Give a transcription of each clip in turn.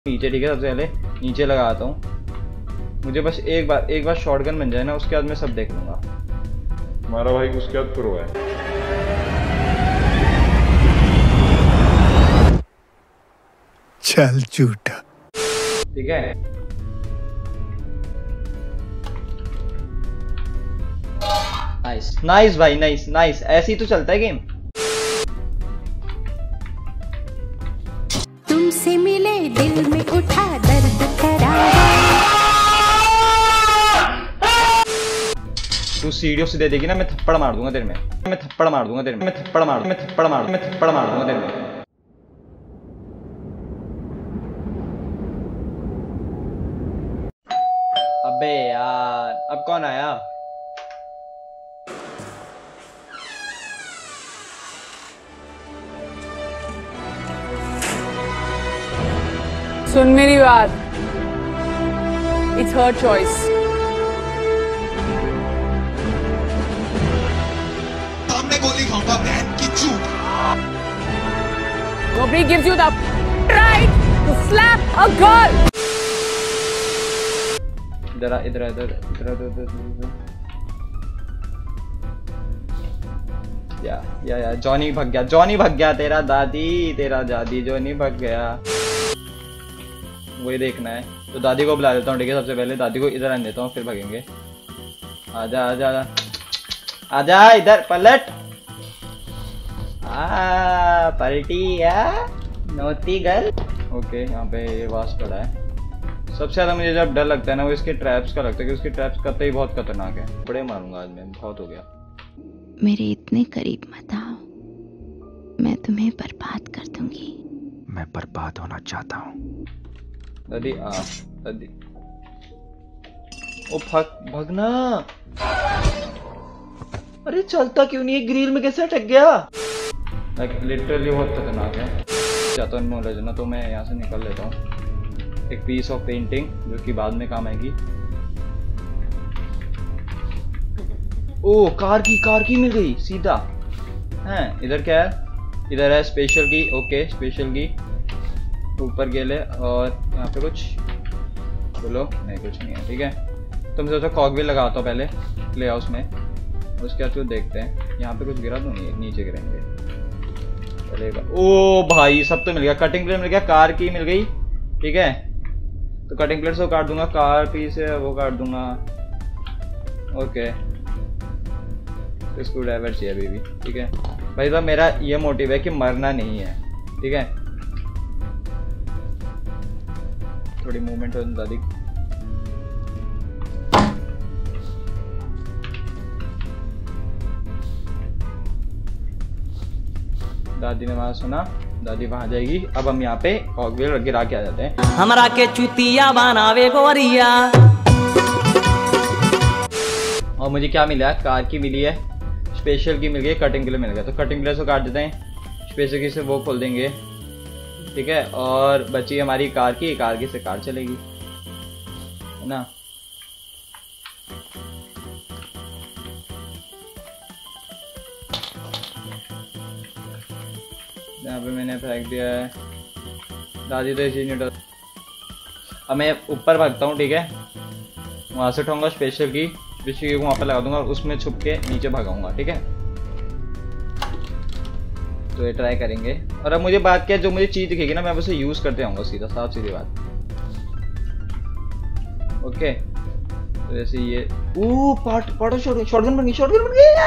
नीचे, ठीक है। सबसे पहले नीचे लगाता हूँ। मुझे बस एक बार शॉटगन बन जाए ना, उसके बाद मैं सब देख लूंगा। हमारा भाई उसके बाद प्रो है। चल झूठा। ठीक है, नाइस नाइस भाई, नाइस नाइस। ऐसे ही तो चलता है गेम। तुमसे मिले दिल में उठा दर्द करारा। तू सीढ़ियों से दे देगी ना, मैं थप्पड़ मार दूंगा तेरे में। मैं थप्पड़ मार दूंगा तेरे में। मैं थप्पड़ मार दूंगा तेरे में। अबे यार, अब कौन आया? सुन मेरी बात, इट्स हर चॉइस। सामने गोली खाऊंगा बहन की चूत। Nobody gives you the right to slap a girl. इधर या जॉनी भाग गया, तेरा दादी जॉनी भाग गया। वही देखना है तो दादी को बुला देता हूँ, ठीक है। सबसे पहले दादी को इधर आने देता हूँ, फिर भागेंगे। आजा इधर, पलट। पलटी या नोती गर्ल। ओके, यहाँ पे ये वास पड़ा है। सबसे ज्यादा मुझे जब डर लगता है ना, वो इसके ट्रैप्स का लगता है कि उसके ट्रैप्स कतई बहुत खतरनाक है। बड़े मारूंगा आज मैं, बहुत हो गया। मेरे इतने करीब मत आओ, मैं तुम्हें बर्बाद कर दूंगी। मैं बर्बाद होना चाहता हूँ। दादी दादी, ओ भगना। अरे चलता क्यों नहीं है? ग्रिल में कैसे अटक गया? लिटरली बहुत खतरनाक है। चाहता हूँ नॉलेज ना, तो मैं यहाँ से निकल लेता हूँ। एक पीस ऑफ पेंटिंग जो कि बाद में काम आएगी। ओ, कार की मिल गई सीधा। हैं, इधर क्या है? इधर है स्पेशल की। ओके, स्पेशल की ऊपर गेले। और यहाँ पे कुछ बोलो नहीं, कुछ नहीं है, ठीक है। तुम सोचो कॉक भी लगाता हूँ पहले प्ले हाउस में, उसके बाद देखते हैं। यहाँ पे कुछ गिरा तो नहीं है, नीचे गिरेंगे चलेगा। ओ भाई, सब तो मिल गया। कटिंग प्लेट मिल गया, कार की मिल गई, ठीक है। तो कटिंग प्लेट से काट दूंगा, कार पीस है वो काट दूंगा। ओके, स्क्रू ड्राइवर चाहिए अभी भी, ठीक है भाई साहब। मेरा ये मोटिव है कि मरना नहीं है, ठीक है। थोड़ी मूवमेंट हो दादी। दादी ने वहां सुना, दादी वहां जाएगी। अब हम यहाँ पे कॉकवेल गिरा के आ जाते हैं। हमरा के चुतिया बनावे गोरिया। और मुझे क्या मिला? कार की मिली है, स्पेशल की मिल गई, कटिंग प्लेट मिल गया। तो कटिंग प्लेट से काट देते हैं, स्पेशल की से वो खोल देंगे, ठीक है। और बची हमारी कार की से कार चलेगी, है ना। यहाँ पे मैंने फेंक दिया है। दादी तो इसी नहीं। अब मैं ऊपर भागता हूँ, ठीक है। वहां से उठाऊंगा स्पेशल की को वहां पे लगा दूंगा और उसमें छुप के नीचे भागाऊंगा, ठीक है। तो ये ट्राई करेंगे। और अब मुझे बात क्या, जो मुझे चीज दिखेगी ना, मैं उसे यूज करते आऊंगा सीधा, साफ सीधी बात। ओके, तो जैसे ये शॉटगन बन गई। शॉटगन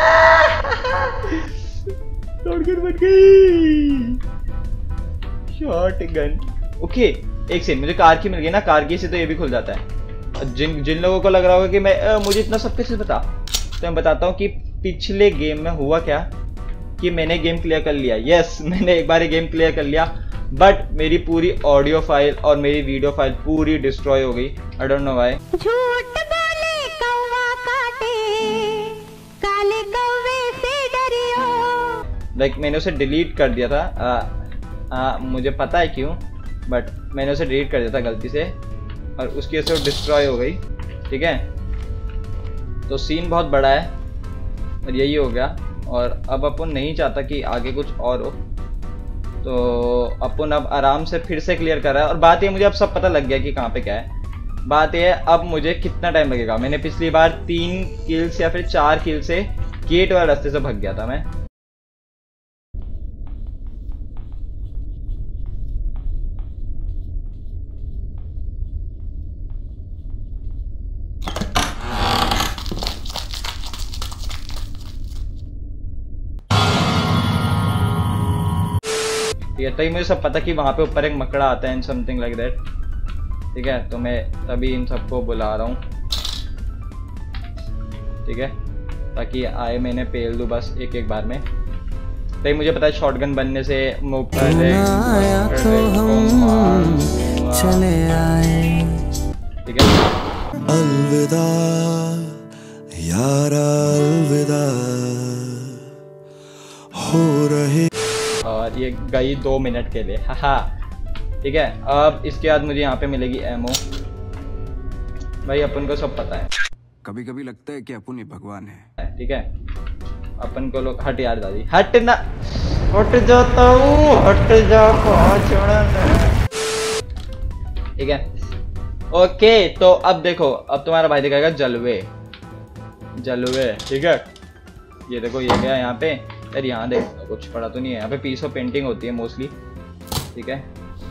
ओके, एक सेकंड, मुझे कार की मिल गई ना, कार की से तो ये भी खुल जाता है। जिन लोगों को लग रहा होगा कि मैं मुझे इतना सब कैसे बता, तो मैं बताता हूँ कि पिछले गेम में हुआ क्या कि मैंने गेम क्लियर कर लिया। यस, मैंने एक बार गेम क्लियर कर लिया, बट मेरी पूरी ऑडियो फाइल और मेरी वीडियो फाइल पूरी डिस्ट्रॉय हो गई। I don't know why. झूठ बोले कौवा काटे, काले कौवे से डरियो। लाइक मैंने उसे डिलीट कर दिया था। मुझे पता है क्यों, बट मैंने उसे डिलीट कर दिया था गलती से, और उसकी वजह से वो डिस्ट्रॉय हो गई, ठीक है। तो सीन बहुत बड़ा है और यही हो गया। और अब अपन नहीं चाहता कि आगे कुछ और हो, तो अपन अब आराम से फिर से क्लियर कर रहा है। और बात ये, मुझे अब सब पता लग गया कि कहाँ पे क्या है। बात ये है अब मुझे कितना टाइम लगेगा। मैंने पिछली बार 3 किल्स या फिर 4 किल से गेट वाले रास्ते से भाग गया था मैं। ठीक है, तभी मुझे सब पता कि वहां पे ऊपर एक मकड़ा आता है एंड समथिंग लाइक दैट। ठीक है, तो मैं तभी इन सबको बुला रहा हूँ। ठीक है, ताकि आए मैंने पेल दूँ बस एक बार में। तभी मुझे पता है शॉटगन बनने से चले आए। ठीक है, अलविदा यारा अलविदा हो रहे। और ये गई 2 मिनट के लिए। हाँ, ठीक है। अब इसके बाद मुझे यहाँ पे मिलेगी एमओ। भाई अपन को सब पता है। कभी कभी लगता है कि अपन ही भगवान है। ठीक है, अपन को लोग हट यार दादी, हट ना, हट जाता हूँ, हट जा। ठीक है, ओके। तो अब देखो, अब तुम्हारा भाई दिखाएगा जलवे जलवे। ठीक है, ये देखो ये गया यहाँ पे। यार यहाँ देख, कुछ पड़ा तो नहीं है यहाँ पे। पीस ऑफ पेंटिंग होती है मोस्टली। ठीक है,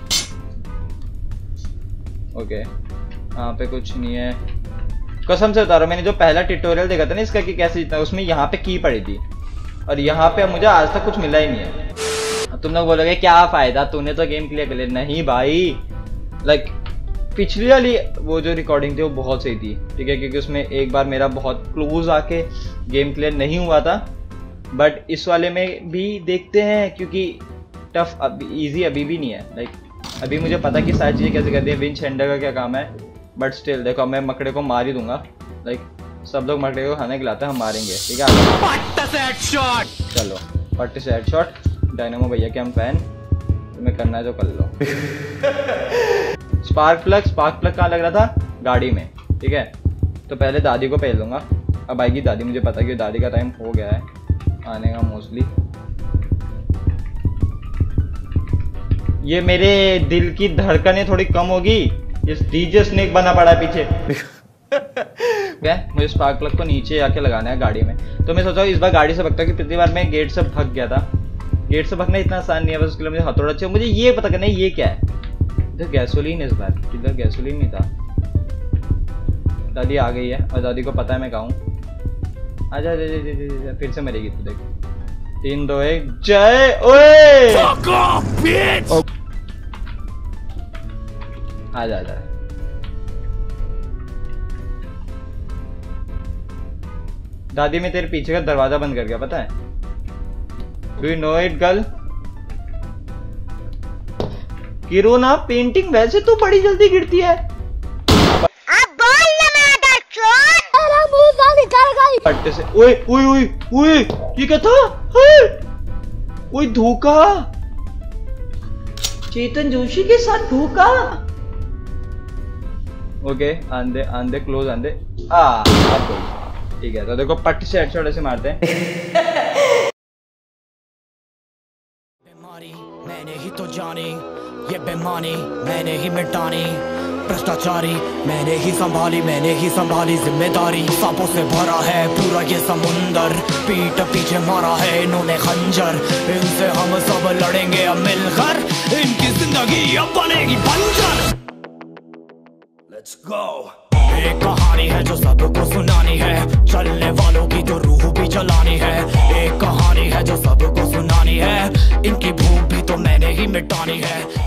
ओके। यहाँ पे कुछ नहीं है, कसम से बता रहा हूँ। मैंने जो पहला ट्यूटोरियल देखा था ना इसका कि कैसे जीतना, उसमें यहाँ पे की पड़ी थी और यहाँ पे मुझे आज तक कुछ मिला ही नहीं है। तुम लोग बोलोगे क्या फायदा, तूने तो गेम क्लियर कर लिया। नहीं भाई, लाइक पिछली वाली वो जो रिकॉर्डिंग थी वो बहुत सही थी। ठीक है, क्योंकि उसमें एक बार मेरा बहुत क्लोज आके गेम क्लियर नहीं हुआ था। बट इस वाले में भी देखते हैं, क्योंकि टफ अभी ईजी अभी भी नहीं है। लाइक अभी मुझे पता कि सारी चीज़ें कैसे करती है, विंच हैंडर का क्या काम है। बट स्टिल देखो, मैं मकड़े को मार ही दूंगा। लाइक सब लोग मकड़े को खाने खिलाते हैं, हम मारेंगे। ठीक है, चलो पट्टी से हेडशॉट। डायनामो भैया के हम फैन, तुम्हें करना है जो कर लो। स्पार्क प्लग कहाँ लग रहा था? गाड़ी में। ठीक है, तो पहले दादी को पहल दूंगा। अब आएगी दादी, मुझे पता है कि दादी का टाइम हो गया है आने का मोस्टली। ये मेरे दिल की धड़कनें थोड़ी कम होगी, इस डीजे स्नेक बना पड़ा है पीछे। मुझे स्पार्क प्लग को नीचे आके लगाना है गाड़ी में। तो मैं सोचा इस बार गाड़ी से भगता, कि पिछली बार मैं गेट से भाग गया था। गेट से भागना इतना आसान नहीं है, बस उसके लिए मुझे हथौड़ा चाहिए। मुझे ये पता करना है ये क्या है। इधर गैसोलीन है इस बार, इधर गैसोलीन नहीं था। दादी आ गई है और दादी को पता है मैं कहूँ। आजा, फिर से मरेगी तू देख। 3 2 1 जय। ओए आजा आजा। दादी मैं तेरे पीछे का दरवाजा बंद कर गया, पता है? Do you know it girl? किरोना पेंटिंग वैसे तो बड़ी जल्दी गिरती है। पट्टे से ओए ओए ओए ओए, ये क्या था? ओए धोखा, चेतन जोशी के साथ धोखा। ओके, आंधे आंधे क्लोज आंधे। अब कोई ठीक है। तो देखो पट्टी से हेडशॉट ऐसे मारते हैं। बेमारी मैंने ही तो जानी, ये बेमानी मैंने ही मिटानी, भ्रष्टाचारी मैंने ही संभाली जिम्मेदारी। सांपों से भरा है पूरा ये समुंदर, पीठ पीछे मारा है इन्होंने खंजर। इनसे हम सब लड़ेंगे अब मिलकर, इनकी जिंदगी अब बनेगी बंजर। Let's go। एक कहानी है जो सबको सुनानी है, चलने वालों की तो रूह भी जलानी है। एक कहानी है जो सबको सुनानी है, इनकी भूख भी तो मैंने ही मिटानी है।